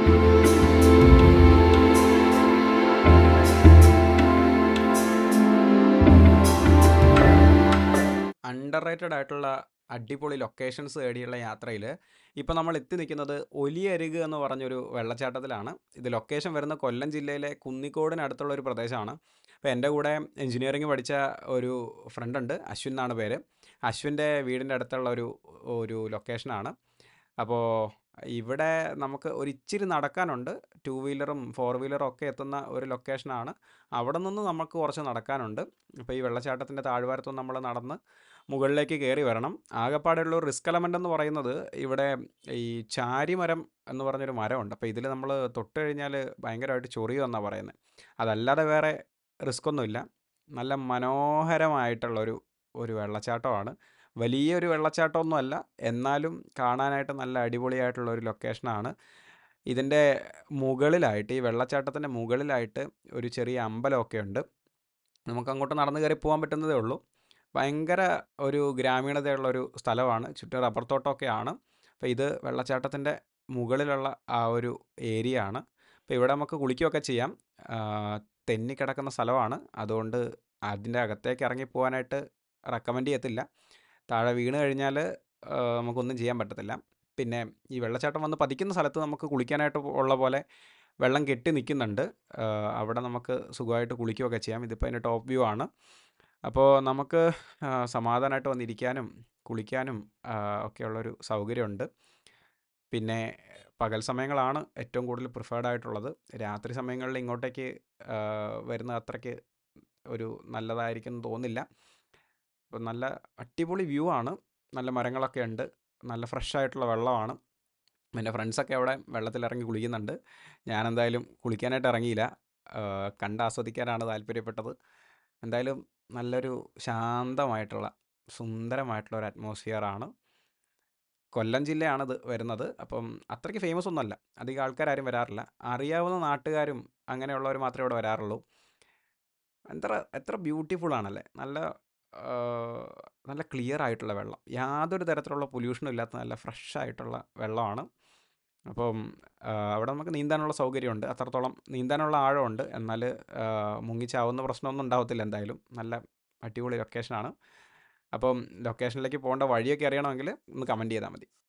Under rated ആയിട്ടുള്ള അടിപൊളി locations തേടിയുള്ള യാത്രയിൽ ഇപ്പോൾ നമ്മൾ എത്തി നിൽക്കുന്നത് ഒലിയരുക് എന്ന് പറഞ്ഞൊരു വെള്ളച്ചാട്ടത്തിലാണ്. ഇത് ലൊക്കേഷൻ വരുന്ന കൊല്ലം ജില്ലയിലെ കുന്നിക്കോടിനടുത്തുള്ള ഒരു പ്രദേശമാണ്. അപ്പോൾ എൻ്റെ കൂടെ എഞ്ചിനീയറിംഗ് പഠിച്ച ഒരു ഫ്രണ്ട് ഉണ്ട്, അശ്വിൻ എന്നാണ് പേര്. അശ്വിൻ്റെ വീടിൻ്റെ അടുത്തുള്ള ഒരു ഒരു ലൊക്കേഷനാണ്. അപ്പോൾ ഇവിടെ നമുക്ക് ഒരിച്ചിരി നടക്കാനുണ്ട്. ടു വീലറും ഫോർ വീലറും ഒക്കെ എത്തുന്ന ഒരു ലൊക്കേഷനാണ്. അവിടെ നിന്ന് നമുക്ക് കുറച്ച് നടക്കാനുണ്ട്. അപ്പോൾ ഈ വെള്ളച്ചാട്ടത്തിൻ്റെ താഴ്വാരത്തുനിന്ന് നമ്മൾ നടന്ന് മുകളിലേക്ക് കയറി വരണം. ആകെപ്പാടെയുള്ള ഒരു റിസ്ക് എലമെൻ്റ് എന്ന് പറയുന്നത് ഇവിടെ ഈ ചാരിമരം എന്ന് പറഞ്ഞൊരു മരമുണ്ട്. അപ്പോൾ ഇതിൽ നമ്മൾ തൊട്ട് കഴിഞ്ഞാൽ ഭയങ്കരമായിട്ട് ചൊറിയുമെന്നാണ് പറയുന്നത്. അതല്ലാതെ വേറെ റിസ്ക് ഒന്നുമില്ല. നല്ല മനോഹരമായിട്ടുള്ളൊരു ഒരു വെള്ളച്ചാട്ടമാണ്. വലിയൊരു വെള്ളച്ചാട്ടമൊന്നുമല്ല, എന്നാലും കാണാനായിട്ട് നല്ല അടിപൊളിയായിട്ടുള്ള ഒരു ലൊക്കേഷനാണ്. ഇതിൻ്റെ മുകളിലായിട്ട്, ഈ വെള്ളച്ചാട്ടത്തിൻ്റെ മുകളിലായിട്ട് ഒരു ചെറിയ അമ്പലമൊക്കെ ഉണ്ട്. നമുക്ക് അങ്ങോട്ട് നടന്ന് കയറി പോകാൻ പറ്റുന്നതേ ഉള്ളൂ. ഭയങ്കര ഒരു ഗ്രാമീണതയുള്ളൊരു സ്ഥലമാണ്. ചുറ്റും റബ്ബർ തോട്ടമൊക്കെയാണ്. അപ്പോൾ ഇത് വെള്ളച്ചാട്ടത്തിൻ്റെ മുകളിലുള്ള ആ ഒരു ഏരിയ ആണ്. അപ്പോൾ ഇവിടെ നമുക്ക് കുളിക്കുകയൊക്കെ ചെയ്യാം. തെന്നിക്കിടക്കുന്ന സ്ഥലമാണ്. അതുകൊണ്ട് അതിൻ്റെ അകത്തേക്ക് ഇറങ്ങി പോകാനായിട്ട് റെക്കമെൻഡ് ചെയ്യത്തില്ല. താഴെ വീണ് കഴിഞ്ഞാൽ നമുക്കൊന്നും ചെയ്യാൻ പറ്റത്തില്ല. പിന്നെ ഈ വെള്ളച്ചാട്ടം വന്ന് പതിക്കുന്ന സ്ഥലത്ത് നമുക്ക് കുളിക്കാനായിട്ട് ഉള്ള പോലെ വെള്ളം കെട്ടി നിൽക്കുന്നുണ്ട്. അവിടെ നമുക്ക് സുഖമായിട്ട് കുളിക്കുകയൊക്കെ ചെയ്യാം. ഇതിപ്പോൾ അതിൻ്റെ ടോപ്പ് വ്യൂ ആണ്. അപ്പോൾ നമുക്ക് സമാധാനമായിട്ട് വന്നിരിക്കാനും കുളിക്കാനും ഒക്കെയുള്ളൊരു സൗകര്യമുണ്ട്. പിന്നെ പകൽ സമയങ്ങളാണ് ഏറ്റവും കൂടുതൽ പ്രിഫേർഡ് ആയിട്ടുള്ളത്. രാത്രി സമയങ്ങളിൽ ഇങ്ങോട്ടേക്ക് വരുന്ന അത്രയ്ക്ക് ഒരു നല്ലതായിരിക്കും എന്ന് തോന്നുന്നില്ല. അപ്പോൾ നല്ല അടിപൊളി വ്യൂ ആണ്. നല്ല മരങ്ങളൊക്കെ ഉണ്ട്. നല്ല ഫ്രഷ് ആയിട്ടുള്ള വെള്ളമാണ്. എൻ്റെ ഫ്രണ്ട്സൊക്കെ അവിടെ വെള്ളത്തിലിറങ്ങി കുളിക്കുന്നുണ്ട്. ഞാനെന്തായാലും കുളിക്കാനായിട്ട് ഇറങ്ങിയില്ല. കണ്ട് ആസ്വദിക്കാനാണ് താല്പര്യപ്പെട്ടത്. എന്തായാലും നല്ലൊരു ശാന്തമായിട്ടുള്ള സുന്ദരമായിട്ടുള്ള ഒരു അറ്റ്മോസ്ഫിയറാണ്. കൊല്ലം ജില്ലയാണിത് വരുന്നത്. അപ്പം അത്രയ്ക്ക് ഫേമസ് ഒന്നുമല്ല. അധികം ആൾക്കാരും വരാറില്ല. അറിയാവുന്ന നാട്ടുകാരും അങ്ങനെയുള്ളവർ മാത്രമേ ഇവിടെ വരാറുള്ളൂ. എത്ര ബ്യൂട്ടിഫുൾ ആണല്ലേ. നല്ല ക്ലിയർ ആയിട്ടുള്ള വെള്ളം. യാതൊരു തരത്തിലുള്ള പൊല്യൂഷനും ഇല്ലാത്ത നല്ല ഫ്രഷ് ആയിട്ടുള്ള വെള്ളമാണ്. അപ്പം അവിടെ നമുക്ക് നീന്താനുള്ള സൗകര്യമുണ്ട്. അത്രത്തോളം നീന്താനുള്ള ആഴമുണ്ട്. എന്നാൽ മുങ്ങിച്ചാവുന്ന പ്രശ്നമൊന്നും ഉണ്ടാവത്തില്ല എന്തായാലും. നല്ല അടിപൊളി ലൊക്കേഷനാണ്. അപ്പം ലൊക്കേഷനിലേക്ക് പോകേണ്ട വഴിയൊക്കെ അറിയണമെങ്കിൽ ഒന്ന് കമൻറ്റ് ചെയ്താൽ മതി.